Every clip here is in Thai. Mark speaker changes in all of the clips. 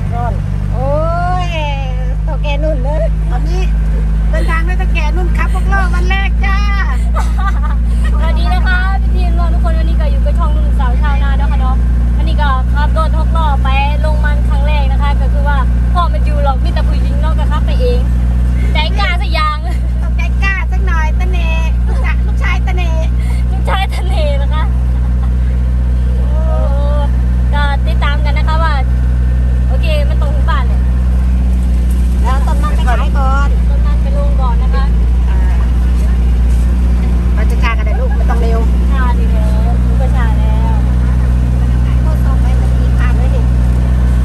Speaker 1: ก่อน
Speaker 2: โอ้ยเท่าแก่นุ่นเลย
Speaker 1: ตอนนี้เดินทางด้วยเท่าแก่นุ่นครับพวกเราวันแรกจ้า
Speaker 3: สวัสดีนะคะพี่ทีมทุกคนวันนี้ก็อยู่กับช่องนุ่นสาวชาวนาเนาะค่ะเนาะวันนี้ก็ขับรถ6 ล้อไปลงมันครั้งแรกนะคะก็คือว่าพ่อมันอยู่หรอกมีแต่ผู้หญิงเนาะก็ขับไปเองใจกล้าสักอย่าง
Speaker 1: ต้องใจกล้าสักหน่อยตะเนลูกชายตะเน
Speaker 3: ลูกชายทะเลนะคะก็ติดตามกันนะคะว่าโอเคมันตรงถึงบ้านเลย
Speaker 2: แล้วต้นมันไปขายก่อน
Speaker 3: ต้นนั้นไปลงก่อนนะคะ
Speaker 1: เราจะช้ากันได้ลูกไม่ต้องเร็ว
Speaker 3: ชาดีแล้วถึงประชาแล้ว
Speaker 2: โคตรส่งไปสักทีพันเลยนี่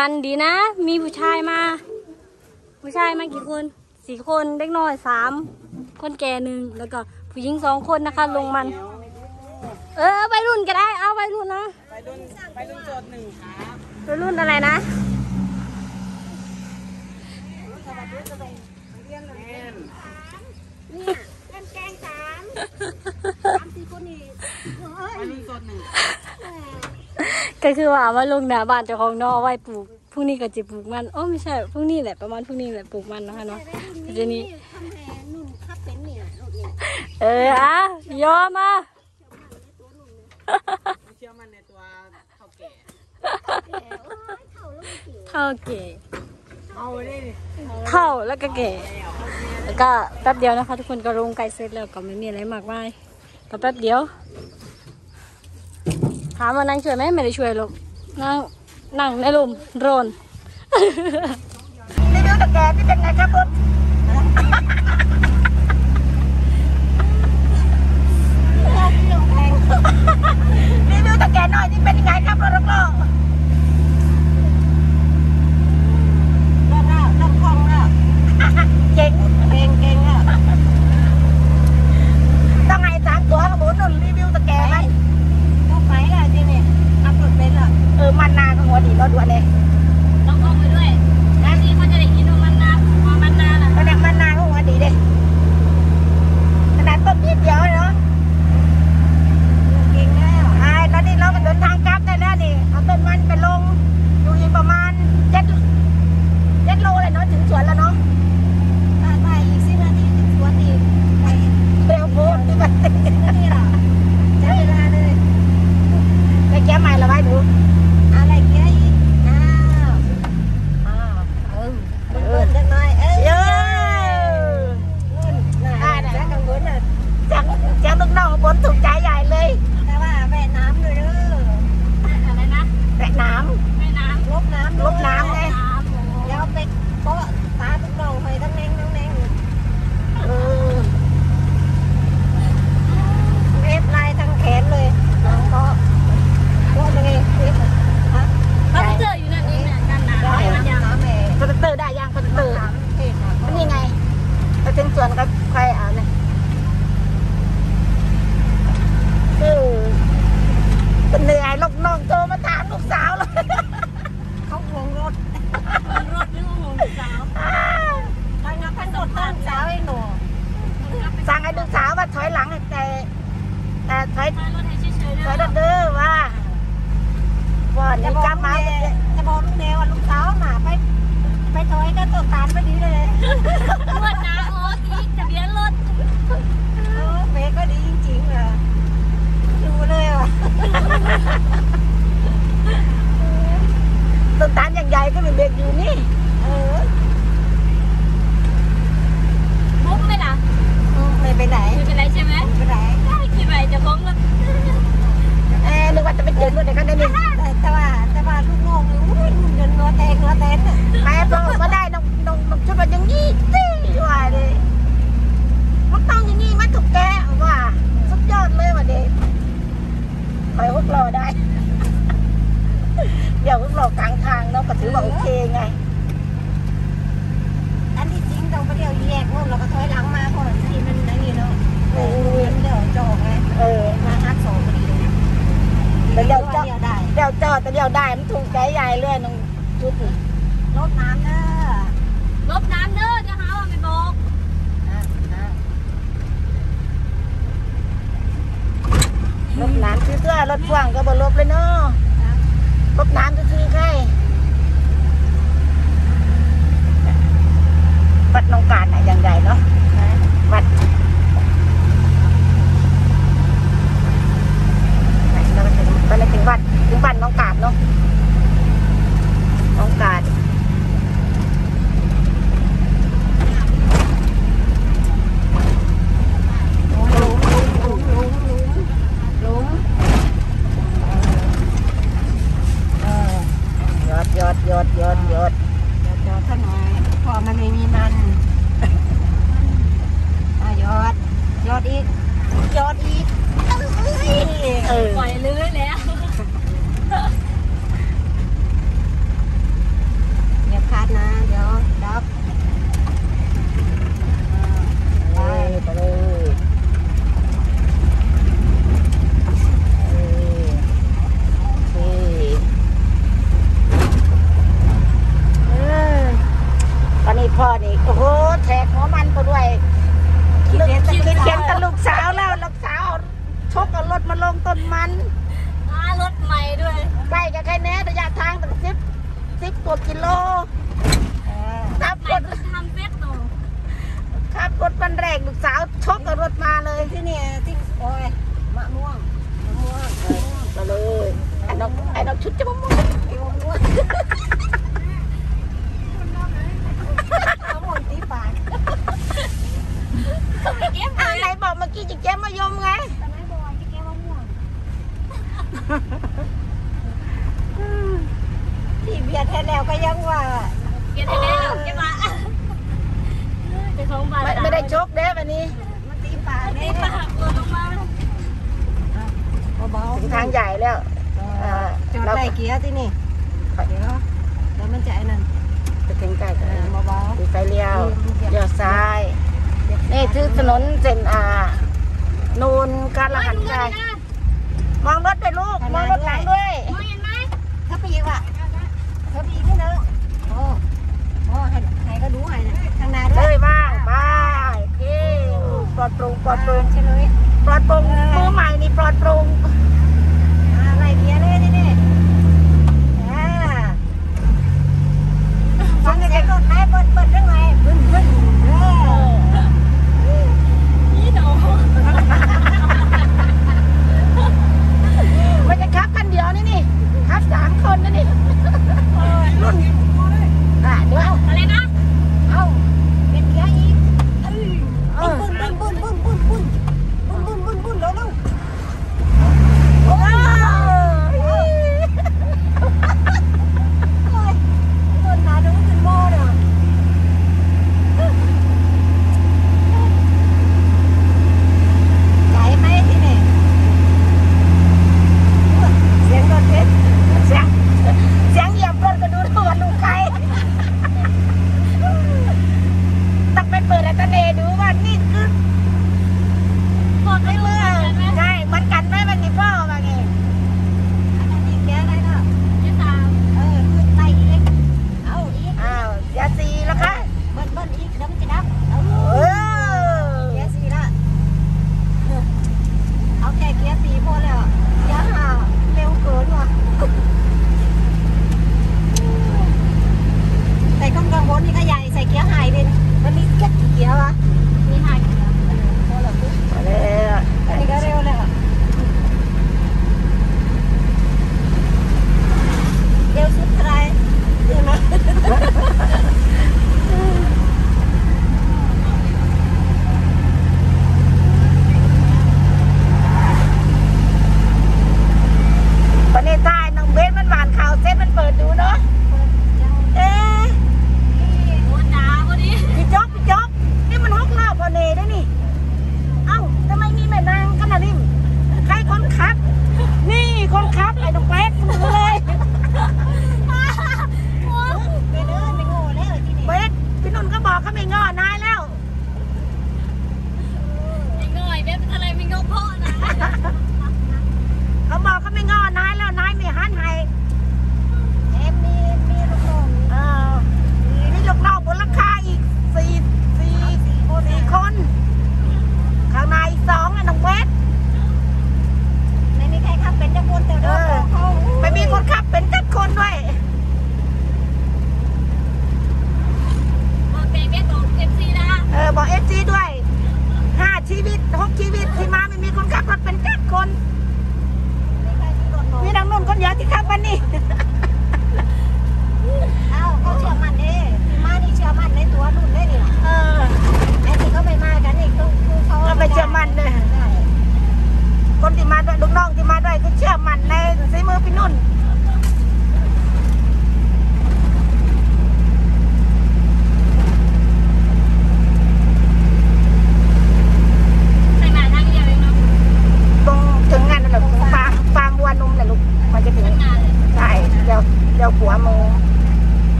Speaker 3: มันดีนะมีผู้ชายมากี่คน4 คนเด็กน้อย3 คนแก่1แล้วก็ผู้หญิง2 คนนะคะลงมันวัยรุ่นก็ได้เอาวัยรุ่นนะวัยรุ่นโจทย์1ครับวัยรุ่นอะไรนะ
Speaker 2: เนี่ยกันแกง3-4 คนนี่วัยรุ่นโจทย์1
Speaker 3: ก็คือว่าลงหน้าบ้านเจ้าของเนาะเอาไว้ปลูกพรุ่งนี้ก็จะปลูกมันไม่ใช่พรุ่งนี้แหละประมาณพรุ่งนี้แหละปลูกมันนะคะเนาะเดี๋ยวนี้
Speaker 2: ทำแห่นุ่นคับเป็นเนี่ยลูกเนี่ย
Speaker 3: ยอมมา
Speaker 1: เชื่อมันในตัวเท่าแก่
Speaker 3: เท่าแก่
Speaker 1: เอาได้ดิ
Speaker 3: เท่าแล้วก็แก่แล้วก็แป๊บเดียวนะคะทุกคนก็ลงไก่เสร็จแล้วก็ไม่มีอะไรมากมายก็แป๊บเดียวถามว่านั่งช่วยไหมไม่ได้ช่วยหรอกนั่งในลมโรน
Speaker 2: รีวิวตะแกรงที่เป็นไงครับผมรีวิวตะแกรงหน่อยที่เป็นยังไงครับรถก็รถคล่องแล้วเก่งอ่ะต้องไง3 ตัวกับหมูนุ่นรีวิวตะแกรงไหมต้องไปล่ะจริงเนี่ยขับรถเป็นล่ะมันนาก็หัวดีรถด่วนเลย
Speaker 3: ต้องลงไปด้วยแล้วนี่เขาจะได้กินมันนาล่ะ
Speaker 2: ขนาดมันนาก็หัวดีเลยขนาดต้นนิดเดียวเนาะเก่งแล้วตอนนี้เราก็เดินทางกลับได้แล้วนี่เอาต้นมันไปลงอยู่อีกประมาณ7 โลเลยเนาะถึงสวนแล้วเนาะไปอีก10 นาทีถึงสวนอีกไปเร็วโพดที่มันนี่หรอใช้เวลาเลยไปแก้ใหม่ละไว้ดูอะไรแก้อีกเล็กน้อยแล้วกังวลน่ะจังลูกน้องบนถูกใจใหญ่เลยแต่ว่าแว่น้ำเลย
Speaker 3: อะไรนะ
Speaker 2: แว่น้ำลบน้ำไงแล้วไปโป๊ะตาลูกน้องไปทั้งแนงเล็บลายทั้งแขนเลยน้องก็โป๊ะยังไงเล็บ
Speaker 3: เขาเจออยู่นั่นเองเนี่ยกันน้ำมันยัง
Speaker 2: คอนเตอร์ได้ยังคอนเตอร์นี่ไงไปถึงส่วนก็ใครเอาเนี่ยเป็นเหนื่อยลูกน้องโทรมาถามลูกสาวเลยเขาห่วงรถ
Speaker 3: หรือห่วงลูกสาว
Speaker 2: ไปงับพันรถต้นสาวไอ้หนูสั่งให้ลูกสาวว่าถอยหลังแต่ถอย
Speaker 3: รถให้เฉยๆ
Speaker 2: ถอยรถเด้อว่านี่กลับมาจะบอกลูกแนวว่าลูกสาวหมาไปถอยก็ตัวการไปดีเลย
Speaker 3: รถนะโอ้ยทะเบียนรถ
Speaker 2: เบรกก็ดีจริงๆเลยดูเลยว่ะต้นตาลอย่างใหญ่ก็เป็นเบรกอยู่นี่
Speaker 3: มุกไหมล่ะ
Speaker 2: ไม่ไปไหน
Speaker 3: ไม่เป็นไรใช่ไหม
Speaker 2: ไม่ไปไหน
Speaker 3: คิดไปจะพ้องแล้ว
Speaker 2: นึกว่าจะไปเจอคนไหนกันได้นี่แต่ว่าลูกน้องเงินงัวแตนแม่บอกก็ได้น้องชุดว่าอย่างนี้สิว่าเลยมันต้องอย่างนี้มันถูกแกว่าสุดยอดเลยว่ะเด็กคอยหุบรอได้เดี๋ยวหุบรอกลางทางเนาะก็ถือว่าโอเคไงอันที่จริงเราไปเดี๋ยวแยกงงเราก็ถอยหลังมาก่อนที่มันนั่นนี่เนาะเดี๋ยวจอดไงมาฮัท2พอดีเลยแต่เดี๋ยวจอดแต่เดี๋ยวได้มันถูกใจใหญ่เลยน้องชุดลดน้ำเด้อ
Speaker 3: จะหาว่าไม่บอก
Speaker 2: ลดน้ำซื้อเสื้อรถพ่วงก็บ่ลบเลยเนาะลดน้ำจะซื้อใครวัดน้องการไหนอย่างใหญ่เนาะวัดเราไปเลยถึงวัดน้องการเนาะน้องการยอดท่านหน่อยพอมันไม่มีมันยอดอีก
Speaker 3: ปล่อยเลยแล้ว
Speaker 2: ขาดนะเดี๋ยวดับไปเลยตอนนี้พ่อนี่โอ้โหแทกหัวมันไปด้วยคิดเห็นกับลูกสาวแล้วลูกสาวชกเอารถมาลงต้นมัน
Speaker 3: รถใหม่ด้วย
Speaker 2: ใกล้กับใครแน่ระยะทางตั้ง10 กว่ากิโลขับรถ
Speaker 3: ทำเฟสโต
Speaker 2: ขับรถวันแรกลูกสาวชกกับรถมาเลยที่นี่ที่โอ้ยมะม่วงมาเลยไอ้ดอกชุดจะมะม่วงตีปากอะไรบอกเมื่อกี้จะแก้มะยมไงที่เบียร์แท้แล้วก็ยังว่า
Speaker 3: เบียร์แท้แล้วใช่ไหม
Speaker 2: ไม่ได้ชกเด้วันนี้มันตีปาก
Speaker 3: ตีปากลงมา
Speaker 2: เบาๆทางใหญ่แล้วจอดได้เกียร์ที่นี่เดี๋ยวมันจะไอ้นั่นจะถึงใกล้เบาๆไฟเลี้ยวซ้ายนี่คือถนนเส้นนูนการละหันใจมองรถด้วยลูกมองรถหลังด้วย
Speaker 3: มองเห็นไหม
Speaker 2: ถ้าไปอีกว่ะถ้าไปอีกนี่เนอะโอ้ให้ก็ดูให้นะทางนาด้วยบ้างไปโอเคปลอดโปร่งใช่เลยปลอดโปร่งมือใหม่นี่ปลอดโปร่งอะไรเงี้ยเลยนี่ฟังในรถไหนเปิดเรื่องไงบึ้น
Speaker 3: นี่หนู
Speaker 2: มันจะขับคันเดียวนี่ขับ3 คนนี่รุ่นเดี๋ยว
Speaker 3: อะไรนะ
Speaker 2: เอาเป็นเกียร์อีกบุ้นเร็ว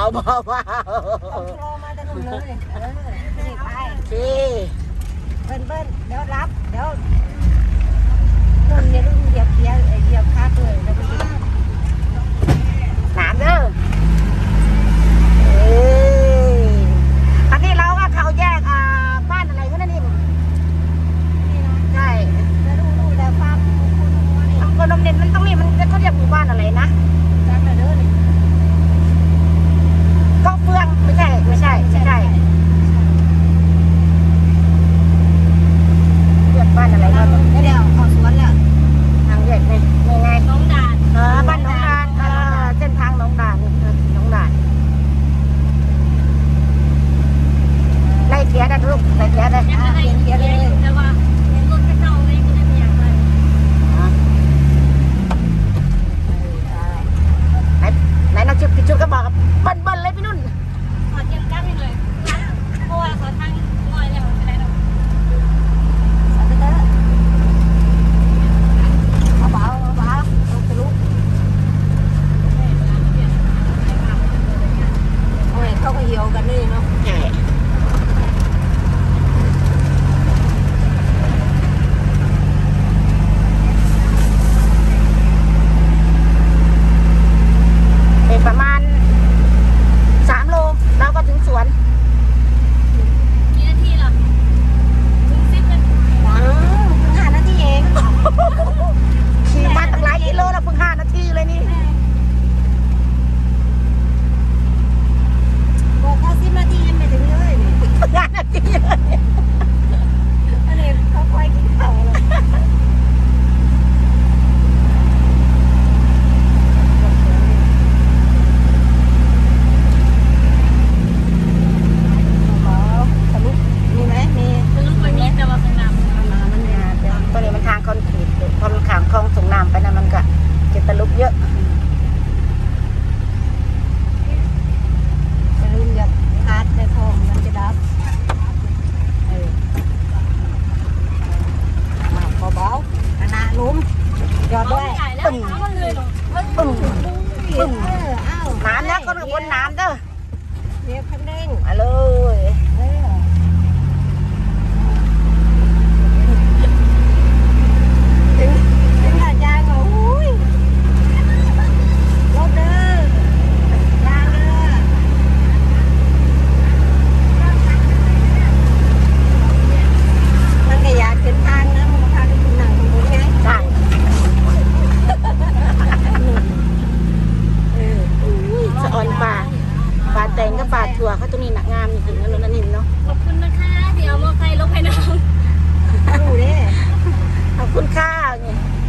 Speaker 2: เบาเบา
Speaker 1: โลมาแต่นุ่มเลยนี่ไป
Speaker 2: โอเค
Speaker 1: เบิ้ลเดี๋ยวรับเดี๋ยวนุ่นเนี่ยรุ่นเหยียบเกียร์เหยียบคักเลยแล้วมัน
Speaker 2: น้ำเด้ออันนี้เราว่าเขาแยกบ้านอะไรก็นั่นนี่ใช่
Speaker 1: แล้วดูแต่ฟาร์มคุณนี่
Speaker 2: อำเภอนมเด่นมันต้องมีมันเขาเรียกหมู่บ้านอะไรนะ
Speaker 1: จังเลยเด้อนี่
Speaker 2: เกาะเฟืองไม่ใช่ไม่ใช่เรียกบ้านอะไรนะ
Speaker 1: เดี๋ยวเอาสวนแล้ว
Speaker 2: ทางแยกนี่ไง
Speaker 3: น้องด่าน
Speaker 2: บ้านหนองดานเส้นทางหนองดานหนองดานไล่เขียได้ลูกไล่เขียได้
Speaker 3: ยังอะไรเยอะเลยแต่ว่าเห็นรถกระเจ้าเลยก็เลยไม่อยากไป
Speaker 2: ไหนน้องจุ๊บพี่จุ๊บก็บอกเบิ้ลเลยพี่นุ่น
Speaker 3: ขอเตรียมกั้นให้เลยเพราะว่าเขาทางน้อยแล้วไม่ได้หรอก
Speaker 1: สวนเด้อเบาต้องทะลุโอ้ยเขาก็เหี่ยวกันนี่เนาะ
Speaker 2: ใช่เป็นประมาณ3 โลเราก็ถึงสวน
Speaker 3: กี่นาทีล่ะถึง10 นาที
Speaker 1: ว้าว5 นาทีเอง
Speaker 2: ขี่มาตั้งหลายกิโลแล้วเพิ่ง5 นาทีเลยนี่
Speaker 1: บอกเขา10 นาทียังไม่ถึงเลยนี่
Speaker 2: 5 นาทีเลย
Speaker 1: อันนี้เขาค่อยกินข้าวเลย ทะลุมีไหมมี
Speaker 3: มันรู้ว่ามีแต่ว่าข้างหน้ามัน
Speaker 1: มามันเนี่ยเดี๋ยว
Speaker 2: ตัวนี้มันทางคอนกรีตพอมันขามคลองส่งน้ำไปนะมันก็จะตะลุกเยอะ
Speaker 1: ไปรุ่นกับฮาร์ดในทองมันจะดับมาเบาๆขนาดลุ้มยอดด้วย
Speaker 3: ใหญ่แล้วมันเลยหรอ
Speaker 2: ปึ้ง
Speaker 1: อ้าว
Speaker 2: น้ำนะก็บนน้ำเด้อ
Speaker 1: เรียกคันเร่ง
Speaker 2: มาเลย
Speaker 1: ถึงหาดยางเหรออุ้ยรถเด้อยางเด้อมันก็อยากขึ้นทางนะมันก็พาขึ้นหนังของผมไง
Speaker 2: ใช่ สะออนป่าแตงกับป่าถั่วเขาตัวนี้หนักงามจริงๆนะนุ่นนินเนาะ
Speaker 3: ขอบคุณนะคะ เดี๋ยวมอไซค์ลงไปน้
Speaker 1: ดูดิ
Speaker 2: ขอบคุณค่าเนี่ย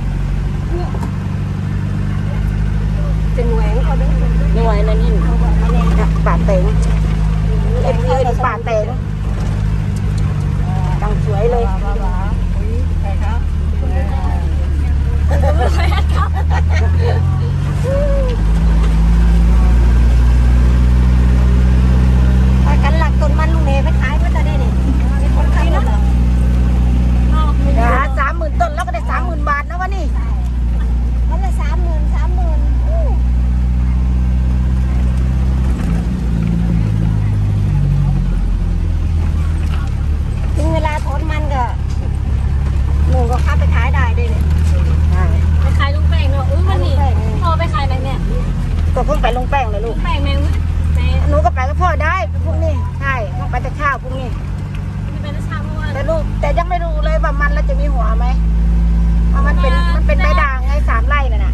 Speaker 1: เป็นแหวงเขาด้วย
Speaker 2: หน่วยนั่นนิน
Speaker 1: เขาบอกมาเนี่ย
Speaker 2: ป่าแตงเอ็มยืนป่าแตงดังสวยเลย
Speaker 1: ว้าวอุ้ยใครครับ ไปกันหลักต้นมันลุงเนไปขายเพื่อจะได้นี่เป็นคนขายเหรอ
Speaker 2: เดี๋ยว30,000 ต้นแล้วก็ได้30,000 บาทนะวะนี่
Speaker 1: มันละ30,000ถึงเวลาทนมันก็หนูก็ขับไปขายได้ด้วยเนี่ย
Speaker 3: ไปขายลูกแป้งเนาะอุ้ยวันนี้พอไปขายไหนเนี่ย
Speaker 2: ก็เพิ่งไปลงแป้งเลยลู
Speaker 3: ลู
Speaker 2: ก
Speaker 3: กแป้งแมงแม่
Speaker 2: หนูก็ไปกับพ่อได้พรุ่งนี้ใช่ต้องไปแต่เช้าพรุ่งนี้
Speaker 3: ที่เป็นชาเมื่อวาน
Speaker 2: แต่ลูกแต่ยังไม่รู้เลยว่ามันแล้วจะมีหัวไหมเพราะมันเป็นใบด่างไง3 ไร่น่ะ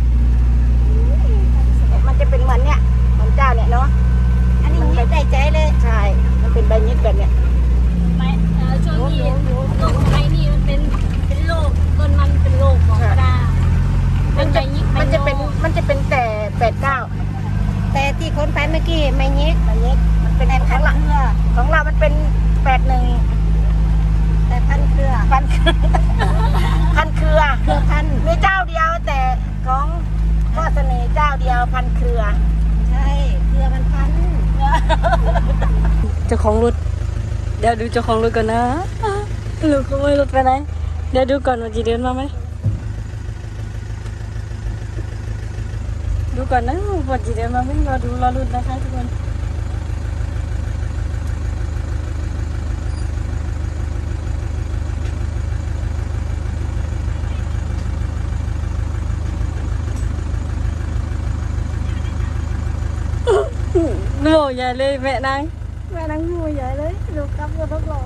Speaker 2: มันจะเป็นเหมือนเนี่ยเหมือนเจ้าเนี่ยเนาะ
Speaker 1: อันนี้ยิบได้ใจเลย
Speaker 2: ใช่มันเป็นใบยิดแบบเนี้ย
Speaker 3: ไม่ช่วงนี้โรคไอ้นี่มันเป็นโรคต้นมันเป็นโรคของกระดาษ
Speaker 2: มันจะเป็นแต่89
Speaker 1: แต่ที่คนไปเมื่อกี้ไม่ยิก
Speaker 2: ใบยิดมันเป็น
Speaker 1: แต่
Speaker 2: ข
Speaker 1: พั
Speaker 2: อน งเรา
Speaker 1: เครือ
Speaker 2: ของเรามันเป็น81
Speaker 1: แต่พันเครือ
Speaker 2: พันเครือ
Speaker 1: เครือพัน
Speaker 2: มีเจ้าเดียวแต่ของพ่อเสน่ห์เจ้าเดียวพันเครือ
Speaker 1: ใช่เครือมันพัน
Speaker 3: เจ้าของรถเดี๋ยวดูเจ้าของรถก่อนนะลูกขโมยรถไปไหนเดี๋ยวดูก่อนว่าจะเดินมาไหมดูก่อนนะว่าจะเดินมาไหมรอดูรอรุ้นนะคะทุกคนโง่ใหญ่เลยแม่นางโง่ใหญ่เลยดูกับรถทดลอง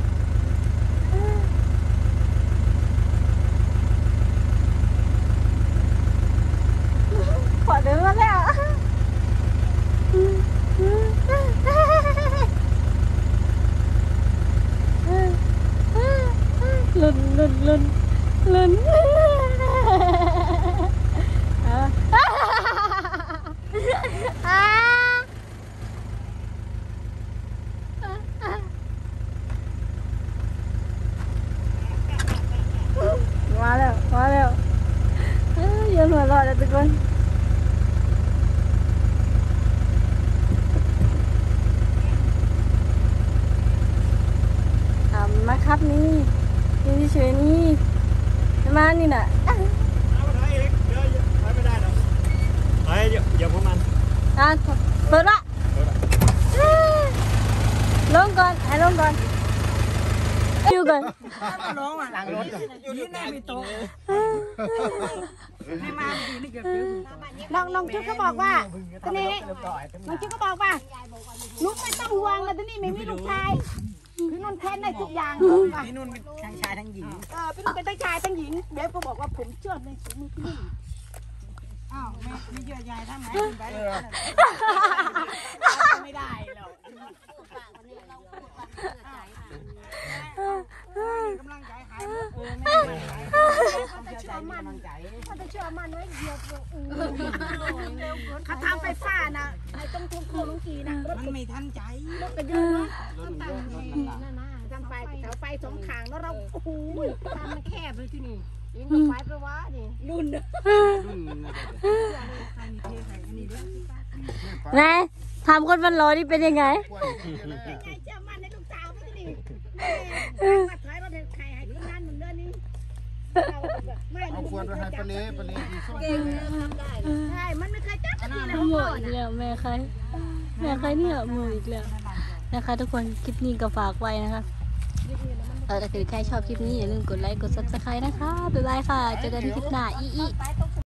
Speaker 3: ขอเดินมาแล้วลุ้นมาแล้วยืนหัวเราะแล้วทุกคนมาครับนี่เฉยๆนี่มานี่น่ะ
Speaker 4: เอาไปเองเดี๋ยวไปไม่ได้หรอกไปเดี๋ยวพวกมัน
Speaker 3: เปิดละลงก่อนให้ลงก่อนอยู่ก่อน
Speaker 2: น้องอ่ะหลังรถอยู่ที่ไหนมีโต๊ะไม่มาดีนี่เกือบน้องจุ๊กก็บอกว่าตอนนี้น้องจุ๊กก็บอกว่าลูกไม่ต้องห่วงเลยตอนนี้ไม่มีลูกชายพี่นุ่นแค้นได้ทุกอย่างพี่นุ่นเป็นทั้งชายทั้งหญิงพี่นุ่นเป็นทั้งชายทั้งหญิงเบฟก็บอกว่าผมเชื่อในฝีมือพี่นุ่นอ้าวไม่เชื่อยายทำไงไปไม่ได้หรอกกำลังใจหายมันจะเชื่อมันไว้เดียวเขาทำไฟฟ้านะไอ้ตรงทุ่งโคลงกีนะมันไม่ทันใจรถก็เยอะเนาะทำไฟเสาไฟสองขางแล้วเราโอ้โหทำมันแคบเลยที่นี่ยิงกับไฟไปวะนี่รุ่น
Speaker 3: นายทำคนมันรอนี่เป็นยังไง
Speaker 2: เชื่อมันในลูกสาวไม่ได้มาถอยรถใครให้ที่นั่นเหมือนเดิมนี่
Speaker 5: เอาควรไปให้ปลาเล่
Speaker 1: เก่งทำได้
Speaker 2: ใช่มันไม่เคยจับทีเลย
Speaker 3: หมดอีกแล้วแม่ใครเนี่ยหมดอีกแล้วนะคะทุกคนคลิปนี้ก็ฝากไว้นะคะถ้าเกิดใครชอบคลิปนี้อย่าลืมกดไลค์กด Subscribe นะคะบ๊ายบายค่ะเจอกันคลิปหน้าอี